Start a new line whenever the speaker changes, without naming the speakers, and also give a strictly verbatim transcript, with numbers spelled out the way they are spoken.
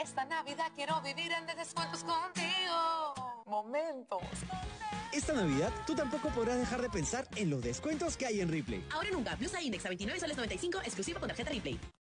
Esta Navidad quiero vivir en de descuentos contigo. Momentos.
Esta Navidad, tú tampoco podrás dejar de pensar en los descuentos que hay en Ripley.
Ahora nunca, blusa Index a veintinueve soles noventa y cinco, exclusiva con tarjeta Ripley.